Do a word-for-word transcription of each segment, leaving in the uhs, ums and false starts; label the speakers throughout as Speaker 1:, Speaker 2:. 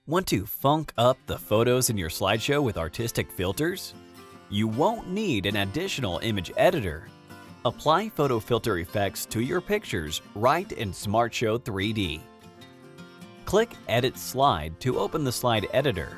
Speaker 1: Want to funk up the photos in your slideshow with artistic filters? You won't need an additional image editor. Apply photo filter effects to your pictures right in SmartSHOW three D. Click Edit Slide to open the slide editor.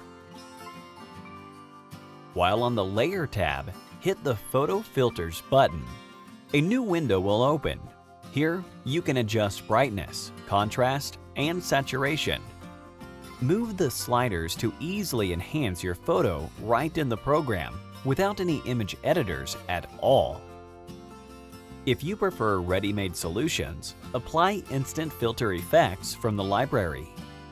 Speaker 1: While on the Layer tab, hit the Photo Filters button. A new window will open. Here, you can adjust brightness, contrast, and saturation. Move the sliders to easily enhance your photo right in the program without any image editors at all. If you prefer ready-made solutions, apply instant filter effects from the library.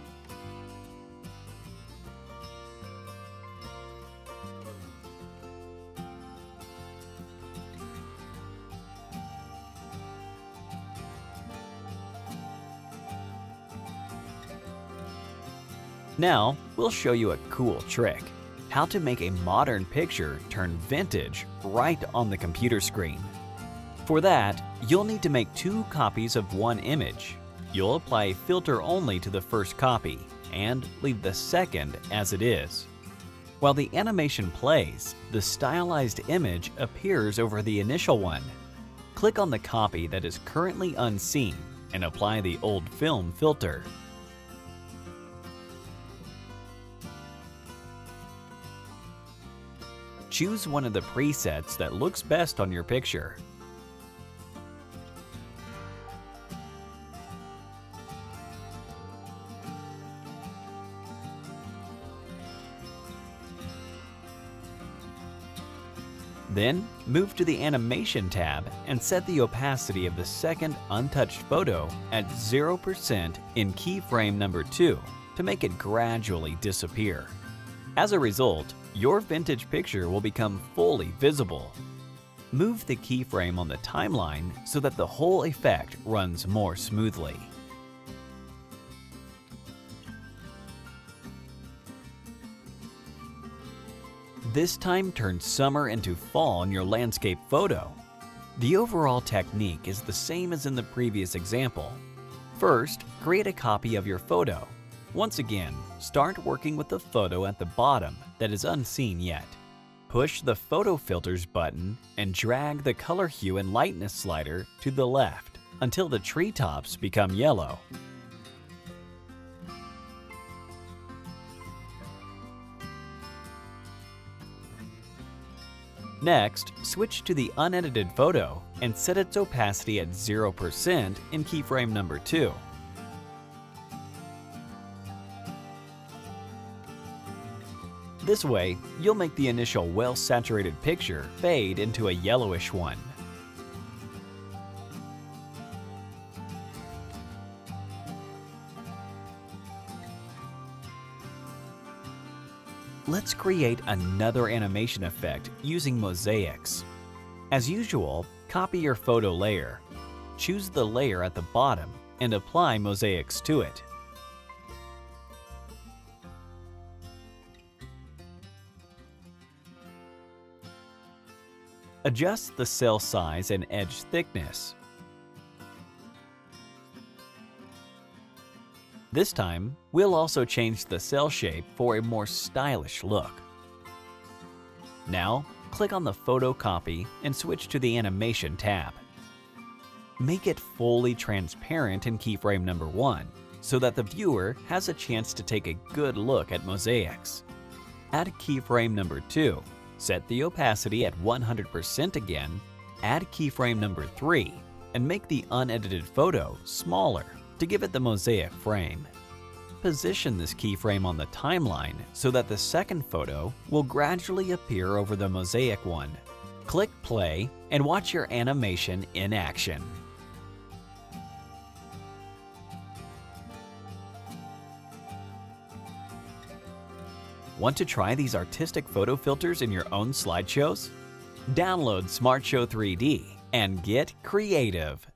Speaker 1: Now, we'll show you a cool trick: how to make a modern picture turn vintage right on the computer screen. For that, you'll need to make two copies of one image. You'll apply filter only to the first copy and leave the second as it is. While the animation plays, the stylized image appears over the initial one. Click on the copy that is currently unseen and apply the old film filter. Choose one of the presets that looks best on your picture. Then, move to the Animation tab and set the opacity of the second untouched photo at zero percent in keyframe number two to make it gradually disappear. As a result, your vintage picture will become fully visible. Move the keyframe on the timeline so that the whole effect runs more smoothly. This time turn summer into fall in your landscape photo. The overall technique is the same as in the previous example. First, create a copy of your photo. Once again, start working with the photo at the bottom that is unseen yet. Push the Photo Filters button and drag the Color Hue and Lightness slider to the left until the treetops become yellow. Next, switch to the unedited photo and set its opacity at zero percent in keyframe number two. This way, you'll make the initial well-saturated picture fade into a yellowish one. Let's create another animation effect using mosaics. As usual, copy your photo layer. Choose the layer at the bottom and apply mosaics to it. Adjust the cell size and edge thickness. This time, we'll also change the cell shape for a more stylish look. Now, click on the photo copy and switch to the Animation tab. Make it fully transparent in keyframe number one so that the viewer has a chance to take a good look at mosaics. Add keyframe number two. Set the opacity at one hundred percent again, add keyframe number three, and make the unedited photo smaller to give it the mosaic frame. Position this keyframe on the timeline so that the second photo will gradually appear over the mosaic one. Click play and watch your animation in action. Want to try these artistic photo filters in your own slideshows? Download SmartSHOW three D and get creative.